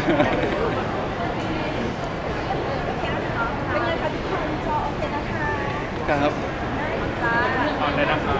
เป็นไงคะทุกคนจอโอเคนะคะครับจ้าตอนได้นะคะ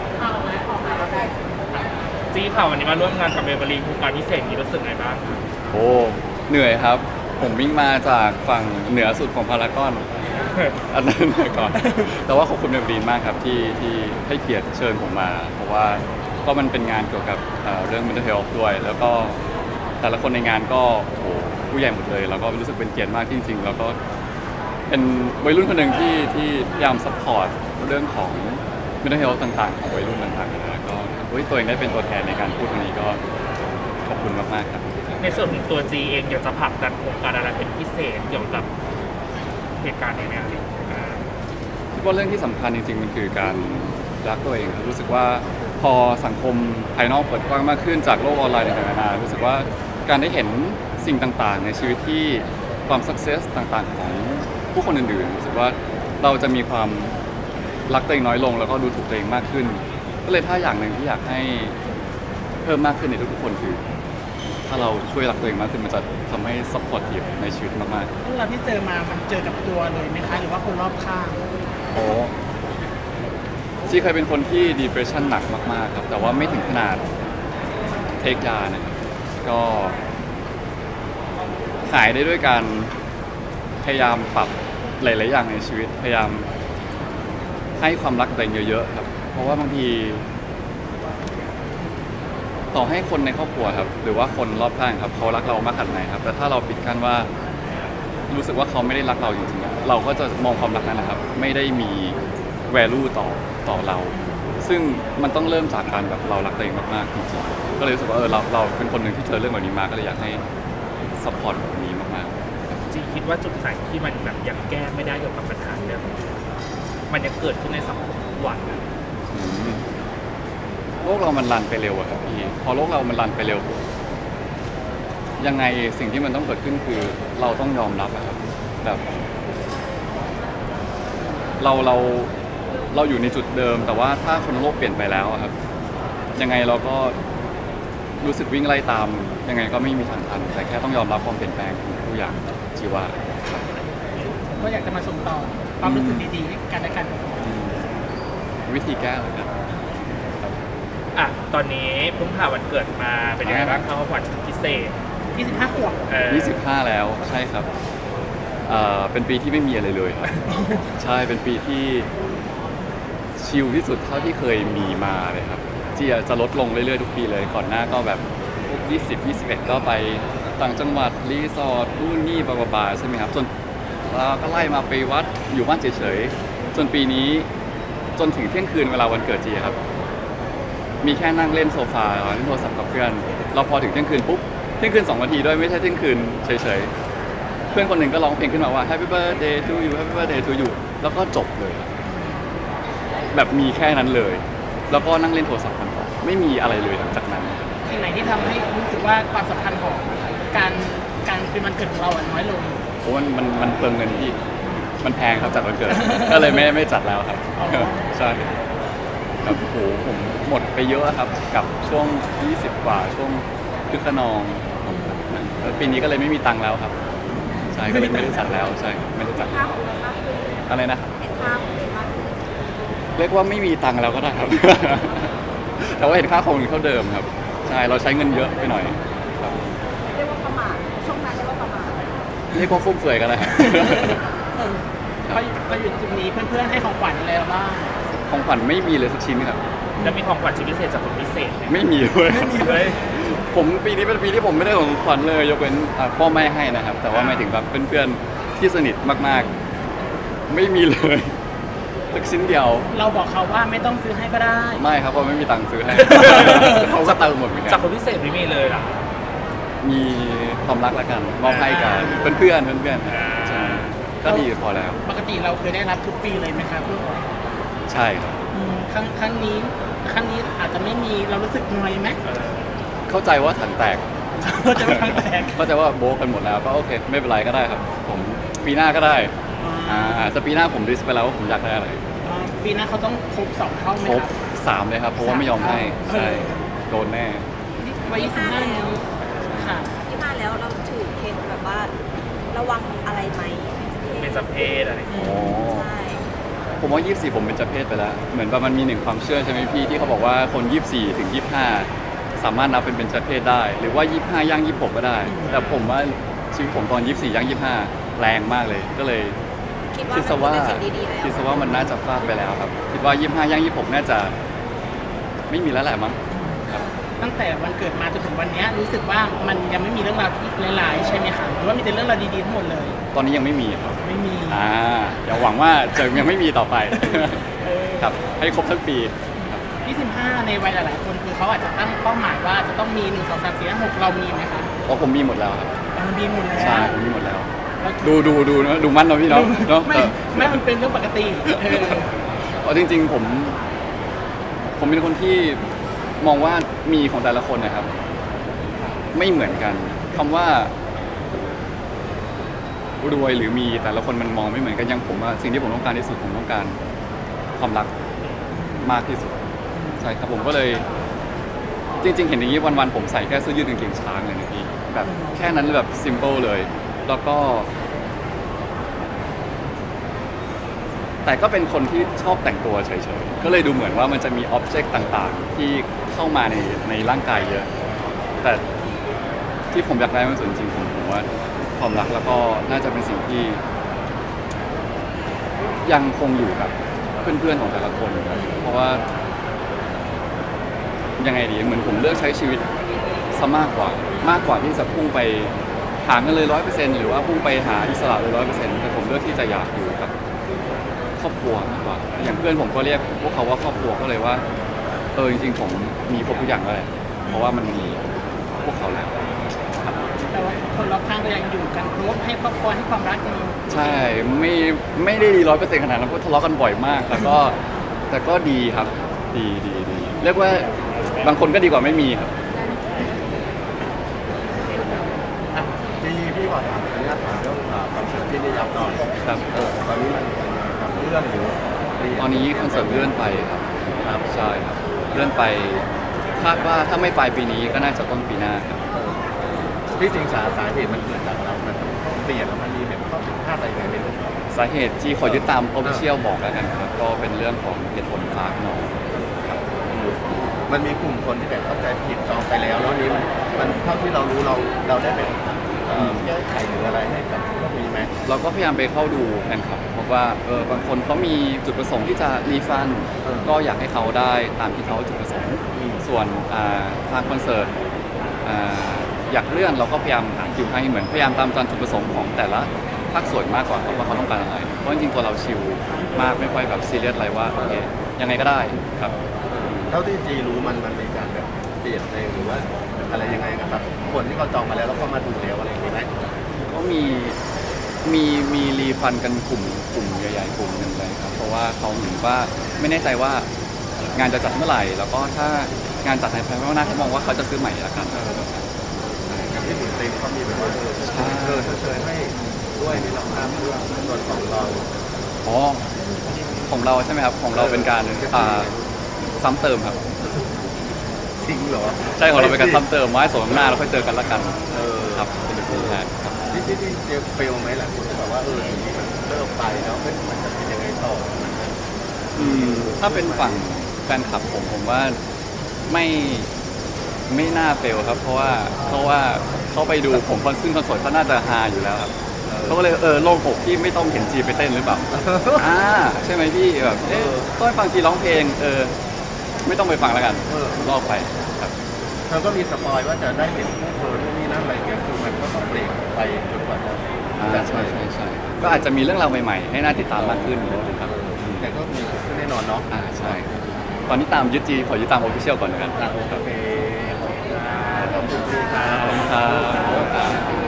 จี้ค่ะวันนี้มาร่วมงานกับเบเบอรี่โครงการพิเศษนี้รู้สึกไงบ้างโอ้เหนื่อยครับผมวิ่งมาจากฝั่งเหนือสุดของพารากอนอันนั้นมาก่อนแต่ว่าขอบคุณเบลบีนมากครับที่ให้เกียรติเชิญผมมาเพราะว่าก็มันเป็นงานเกี่ยวกับเรื่อง mental health ด้วยแล้วก็แต่ละคนในงานก็โอ้โหผู้ใหญ่หมดเลยแล้วก็รู้สึกเป็นเกียรติมากจริงๆแล้วก็เป็นวัยรุ่นคนหนึ่งที่พยายามซัพพอร์ตเรื่องของ mental health ต่างๆของวัยรุ่นต่างๆนะก็ตัวเองได้เป็นตัวแทนในการพูดตรงนี้ก็ขอบคุณมากๆครับในส่วนของตัวจีเองอยากจะผลักดันโครงการอะไรเป็นพิเศษเกี่ยวกับเหตุการณ์นี้ไหมครับคิดว่าเรื่องที่สำคัญจริงๆมันคือการรักตัวเองรู้สึกว่าพอสังคมภายนอกเปิดกว้างมากขึ้นจากโลกออนไลน์ต่างๆนานารู้สึกว่าการได้เห็นสิ่งต่างๆในชีวิตที่ความสักเซสต่างๆของผู้คนอื่นๆรู้สึกว่าเราจะมีความรักตัวเองน้อยลงแล้วก็ดูถูกตัวเองมากขึ้นก็เลยถ้าอย่างหนึ่งที่อยากให้เพิ่มมากขึ้นในทุกๆคนคือถ้าเราช่วยรักตัวเองมากขึ้นมันจะทำให้ซัพพอร์ตทีฟในชีวิตมากเรื่องราวที่เจอมามันเจอกับตัวเลยไหมคะหรือว่าคนรอบข้างๆโอ้จีเคยเป็นคนที่ depression หนักมากๆครับแต่ว่าไม่ถึงขนาดเทคยานะครับก็หายได้ด้วยการพยายามปรับหลายๆอย่างในชีวิตพยายามให้ความรักตัวเองเยอะๆครับเพราะว่าบางทีต่อให้คนในครอบครัวครับหรือว่าคนรอบข้างครับเขารักเรามากขนาดไหนครับแต่ถ้าเราปิดกั้นว่ารู้สึกว่าเขาไม่ได้รักเราจริงๆเราก็จะมองความรักนั้นนะครับไม่ได้มี value ต่อเราซึ่งมันต้องเริ่มจากการแบบเรารักตัวเองมากๆจริงๆก็เลยรู้สึกว่าเราเป็นคนหนึ่งที่เจอเรื่องแบบนี้มาก็เลยอยากให้ support แบบนี้มากจีคิดว่าจุดไหนที่มันแบบยังแก้ไม่ได้เกี่ยวกับปัญหาเดิมมันยังเกิดขึ้นในสังคมทุกวันโลกเรามันรันไปเร็วอะครับพี่พอโลกเรามันรันไปเร็วยังไงสิ่งที่มันต้องเกิดขึ้นคือเราต้องยอมรับอะครับแบบเราอยู่ในจุดเดิมแต่ว่าถ้าคนโลกเปลี่ยนไปแล้วอะครับยังไงเราก็รู้สึกวิ่งไล่ตามยังไงก็ไม่มีทางทันแต่แค่ต้องยอมรับความเปลี่ยนแปลงทุกอย่างชีวะก็อยากจะมาส่งต่อความรู้สึกดีๆให้กันและกันวิธีแก้เลยครับตอนนี้เพิ่งผ่านวันเกิดมาเป็นยังไงบ้างครับขวัญพิเศษ 25 ขวบ 25แล้วใช่ครับเป็นปีที่ไม่มีอะไรเลยครับใช่เป็นปีที่ชิลที่สุดเท่าที่เคยมีมาเลยครับที่จะลดลงเรื่อยๆทุกปีเลยก่อนหน้าก็แบบพวก20 21ก็ไปต่างจังหวัดรีสอร์ทนู่นนี่บาๆใช่ไหมครับจนเราก็ไล่มาไปวัดอยู่บ้านเฉยๆจนปีนี้จนถึงเที่ยงคืนเวลาวันเกิดจีครับมีแค่นั่งเล่นโซฟาเล่นโทรศัพท์กับเพื่อนเราพอถึงเที่ยงคืนปุ๊บเที่ยงคืน2 นาทีด้วยไม่ใช่เที่ยงคืนเฉยๆเพื่อนคนหนึ่งก็ร้องเพลงขึ้นมาว่า Happy Birthday to you Happy Birthday to you แล้วก็จบเลยแบบมีแค่นั้นเลยแล้วก็นั่งเล่นโทรศัพท์กันต่อไม่มีอะไรเลยหลังจากนั้นสิ่งไหนที่ทำให้รู้สึกว่าความสำคัญของการเป็นวันเกิดของเราน้อยลงเพราะมันเปลืองเงินที่มันแพงครับจัดวันเกิดก็เลยไม่จัดแล้วครับใช่ครับโอ้โหผมหมดไปเยอะครับกับช่วง20 กว่าช่วงคึกขนองแล้วปีนี้ก็เลยไม่มีตังค์แล้วครับใช่ก็เลยไม่ได้จัดแล้วใช่ไม่ได้จัดอะไรนะครับเรียกว่าไม่มีตังค์แล้วก็ได้ครับแต่ว่าเห็นค่าคงเท่าเดิมครับใช่เราใช้เงินเยอะไปหน่อยครับเรียกว่าประมาทช่วงนั้นเรียกว่าประมาทเรียกว่าฟุ่มเฟือยก็ได้ครับไปอยู่จุดนี้เพื่อนๆให้ของขวัญอะไรบ้างของขวัญไม่มีเลยสักชิ้นครับแล้วมีของขวัญชิ้นพิเศษจากคนพิเศษไม่มีเลยผมปีนี้เป็นปีที่ผมไม่ได้ของขวัญเลยยกเว้นพ่อแม่ให้นะครับแต่ว่าหมายถึงแบบเพื่อนๆที่สนิทมากๆไม่มีเลยสักชิ้นเดียวเราบอกเขาว่าไม่ต้องซื้อให้ก็ได้ไม่ครับเพราะไม่มีตังค์ซื้อให้เขาก็เติมหมดเหมือนกันจากคนพิเศษไม่มีเลยหรอมีความรักละกันมอบให้กันเพื่อนใช่ก็ดีพอแล้วปกติเราเคยได้รับทุกปีเลยไหมครับใช่ครับครั้งนี้อาจจะไม่มีเรารู้สึกน้อยไหมเข้าใจว่าถังแตกเข้าใจว่าถังแตกเข้าใจว่าโบกันหมดแล้วก็โอเคไม่เป็นไรก็ได้ครับผมปีหน้าก็ได้แต่ปีหน้าผมลิสต์ไปแล้วว่าผมอยากได้อะไรปีหน้าเขาต้องครบ2 เท่าไหมครบ3เลยครับเพราะว่าไม่ยอมให้ใช่โดนแน่วัย25แล้วค่ะ 25แล้วเราถือแบบว่าระวังอะไรไหมเป็นสพเพศอะไรอย่างเงี้ยอ๋อใช่ผมว่า 24 ผมเป็นเจเพศไปแล้ว เหมือนว่ามันมีหนึ่งความเชื่อใช่ไหมพี่ที่เขาบอกว่าคน 24 ถึง 25 สามารถนับเป็นเจเพศได้ หรือว่า 25 ย่าง 26 ก็ได้ แต่ผมว่าชีวิตผมตอน 24 ย่าง 25 แรงมากเลย ก็เลยคิดว่าคิดซะว่ามันเป็นสิ่งดีๆแล้วคิดซะว่ามันน่าจะฟาดไปแล้วครับ คิดว่า 25 ย่าง 26 น่าจะไม่มีแล้วแหละมั้งครับตั้งแต่วันเกิดมาจนถึงวันเนี้ยรู้สึกว่ามันยังไม่มีเรื่องราวที่ร้ายๆใช่ไหมคะหรือว่ามีแต่เรื่องราวดีๆทั้งหมดเลยตอนนี้ยังไม่มีครับไม่มีอย่าหวังว่าจะยังไม่มีต่อไปเออครับให้ครบทั้งปีครับ 25ในวัยหลายๆคนคือเขาอาจจะตั้งเป้าหมายว่าจะต้องมี1 2 3 4 5 6เรามีไหมคะเพราะผมมีหมดแล้วครับมีหมดแล้วใช่ผมมีหมดแล้วแล้วดูนะดูมั่นเนาะพี่เนาะเนาะไม่ไม่มันเป็นเรื่องปกติเออเอาจริงๆผมเป็นคนที่มองว่ามีของแต่ละคนนะครับ ไม่เหมือนกันคำว่ารวยหรือมีแต่ละคนมันมองไม่เหมือนกันอย่างผมว่าสิ่งที่ผมต้องการที่สุดผมต้องการความรักมากที่สุดใช่ครับผมก็เลย จริง ๆ เห็นอย่างนี้วันๆผมใส่แค่เสื้อยืดกางเกงช้างเลยนะพี่แบบแค่นั้นแบบซิมเปิลเลย แล้วก็ แต่ก็เป็นคนที่ชอบแต่งตัวเฉยๆ ก็เลยดูเหมือนว่ามันจะมีอ็อบเจกต์ต่างๆ ที่เข้ามาในร่างกายเยอะ แต่ที่ผมอยากได้มากสุดจริงๆผมว่าความรักแล้วก็น่าจะเป็นสิ่งที่ยังคงอยู่กับเพื่อนๆของแต่ละคนครับเพราะว่ายังไงดีเหมือนผมเลือกใช้ชีวิตซะมากกว่าที่จะพุ่งไปหาเงินเลย100%หรือว่าพุ่งไปหาอิสระเลย100%แต่ผมเลือกที่จะอยากอยู่กับครอบครัวมากกว่าอย่างเพื่อนผมก็เรียกพวกเขาว่าครอบครัวก็เลยว่าจริงๆผมมีครบทุกอย่างแล้วแหละเพราะว่ามันมีพวกเขาแล้วครับแต่ว่าคนรอบข้างก็ยังอยู่กันครบให้ครอบครัวให้ความรักกันใช่ไม่ได้ดี100%ขนาดนั้นเพราะทะเลาะกันบ่อยมากแต่ก็ดีครับดีเรียกว่าบางคนก็ดีกว่าไม่มีครับพี่ขอถามอนุญาตถามเรื่องคอนเสิร์ตที่ได้ยับหน่อยครับตอนนี้มันเป็นยังไงครับเรื่องหรือตอนนี้คอนเสิร์ตเลื่อนไปครับครับใช่ครับเลื่อนไปคาดว่าถ้าไม่ปลายปีนี้ก็น่าจะต้นปีหน้าครับที่จริงสาเหตุมันเกิดจากอะไรมันต้องเปลี่ยนแล้วมันมีแบบข้อผิดพลาดอะไรยังไงไม่รู้สาเหตุที่ขอยึดตาม official บอกแล้วกันครับก็เป็นเรื่องของเหตุผลฝากน้องครับมันมีกลุ่มคนที่แบบเข้าใจผิดจองไปแล้วแล้วนี้มันเท่าที่เรารู้เราได้แบบแก้ไขหรืออะไรให้กับพวกนี้ไหมเราก็พยายามไปเข้าดูแฟนคลับเพราะว่าบางคนเขามีจุดประสงค์ที่จะรีฟันก็อยากให้เขาได้ตามที่เขาจุดประสงค์ ส่วนทางคอนเสิร์ตอยากเลื่อนเราก็พยายามหาคิวให้เหมือนพยายามตามจุดประสงค์ของแต่ละภาคส่วนมากกว่าว่าเขาต้องการอะไรเพราะจริงๆตัวเราชิลมากไม่ค่อยแบบซีเรียสอะไรว่าโอเคยังไงก็ได้ครับเท่าที่จีรู้มันมีการแบบเปลี่ยนเพลงหรือว่าอะไรยังไงนะครับคนที่เขาจองมาแล้วก็มาดูแล้วอะไรอย่างนี้ไหมก็มีรีฟันกันกลุ่มใหญ่ๆกลุ่มหนึ่งเลยครับเพราะว่าเขาเหมือนว่าไม่แน่ใจว่างานจะจัดเมื่อไหร่แล้วก็ถ้างานจัดในภายภาคหน้าเขามองว่าเขาจะซื้อใหม่ละกันกับที่ถึงเพลงเขามีแบบว่าเชิญให้ด้วยในราคาเพื่อส่วนของเราอ๋อของเราใช่ไหมครับของเราเป็นการซ้ำเติมครับจริงเหรอใช่ของเราเป็นการซ้ำเติมไว้สมน้ำหน้าแล้วค่อยเจอกันละกันครับเป็นแบบนี้ครับที่เจอเฟลไหมหลายคนก็บอกว่าอย่างนี้มันเลิกไปแล้วมันจะเป็นยังไงต่อถ้าเป็นฝั่งแฟนคลับผมว่าไม่น่าเฟลครับเพราะว่าเขาไปดูผมซึ่งคอนเสิร์ตเขาน่าจะฮาอยู่แล้วครับเขาก็เลยโล่งอกที่ไม่ต้องเห็นจีไปเต้นหรือเปล่า ใช่ไหมพี่แบบต้องไปฟังจีร้องเพลงไม่ต้องไปฟังแล้วกันลอกไปครับเธอก็มีสปอยว่าจะได้เห็นพวกเธอที่นี่นั่นอะไรเงี้ยคือมันก็ต้องเบรกไปจนกว่าจะใช่ก็อาจจะมีเรื่องราวใหม่ๆให้น่าติดตามมากขึ้นครับแต่ก็มีขึ้นแน่นอนเนาะใช่ตอนนี้ตามขอยึดตาม official ก่อนนะครับโอเคขอบคุณพี่ครับขอบคุณครับ